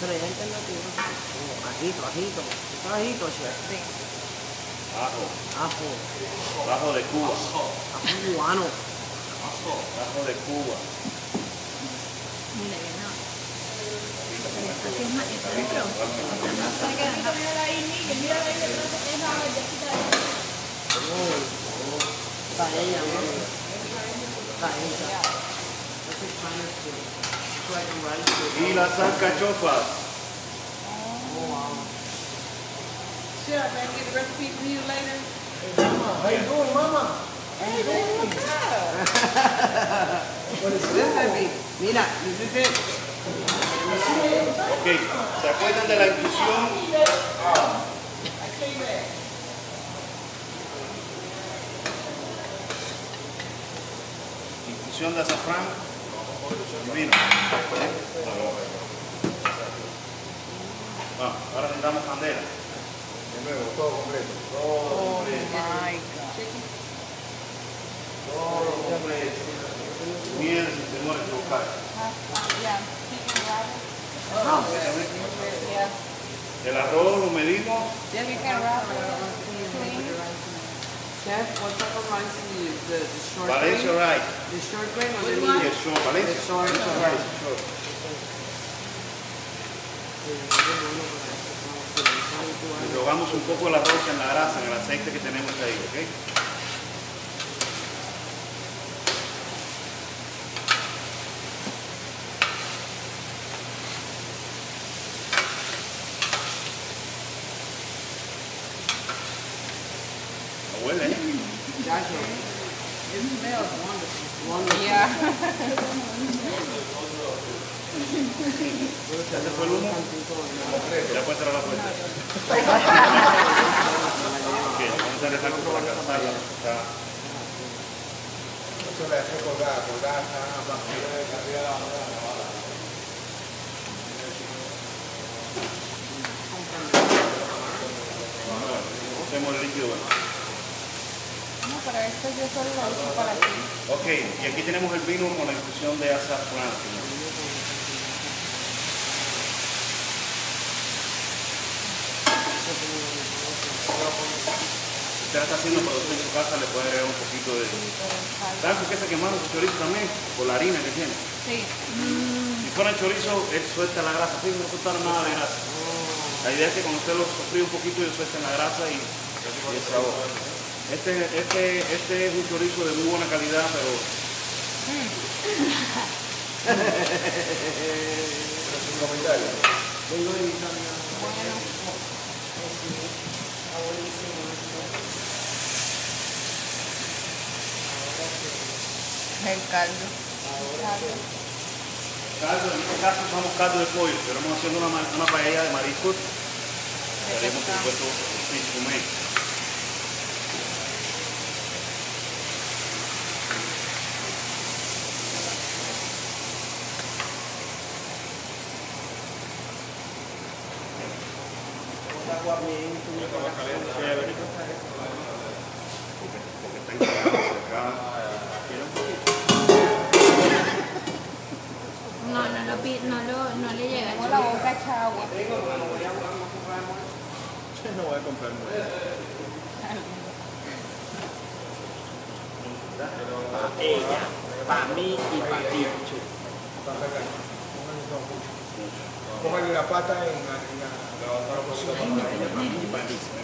Pero ya alternativa. Ajito, ajito. ¿Está ajito, chef? Sí. Ajo. Ajo. Ajo de Cuba. Ajo cubano. Ajo de Cuba. Mira, que no. Así es más, es dentro. No sé qué es. Paella, mami. Paella. This is Spanish food. It's like a rice food. Y las alcachofas. Oh, wow. Chef, I can get the recipe from you later. Hey, mama. How you doing, mama? Hey, baby, what's up? What is this? Mira, this is it. Ok, ¿se acuerdan de la infusión? Infusión de azafrán y vino. Ah, ahora necesitamos candela. De nuevo, todo completo. Todo completo. My God. Todo completo. Miel sin temor a equivocar. Yeah, chicken rabbit. Yeah. El arroz lo medimos. Chicken rabbit. Chef, what type of rice do you use? The short Valencia grain? rice. The short grain or the Y medium? el short. Valencia. The short Valencia rice. rice. Short. Y rogamos un poco el arroz en la grasa, en el aceite que tenemos ahí, ¿ok? No huele, ¿eh? Gotcha. It smells wonderful. Wonderful. Yeah. ¿Ya se fue el humo? Ya puede cerrar la puerta. Ok, vamos a dejar por la casa. Eso le hace colgar arriba de la Hacemos el líquido. No, pero esto yo solo lo uso para ti. Ok, y aquí tenemos el vino con la infusión de azafrán. Usted la está haciendo, pero usted en su casa le puede agregar un poquito de... ¿Saben por qué se quemaron su chorizo también? Por la harina que tiene. Sí. Si fuera el chorizo, él suelta la grasa. Fíjense, no sueltaron nada de grasa. La idea es que cuando usted lo sofríe un poquito, ellos suelten la grasa y el sabor. Este es un chorizo de muy buena calidad, pero... sin comentarios. El caldo. Caldo, en este caso usamos caldo de pollo, pero estamos haciendo una paella de mariscos. Haremos por supuesto fish fumé. Chévere. Porque acá. No le llega. Tengo la boca hecha agua. No voy a comprar mucho. Para ella, para mí y para ti. Póngale la pata en la cocina. Y para mí.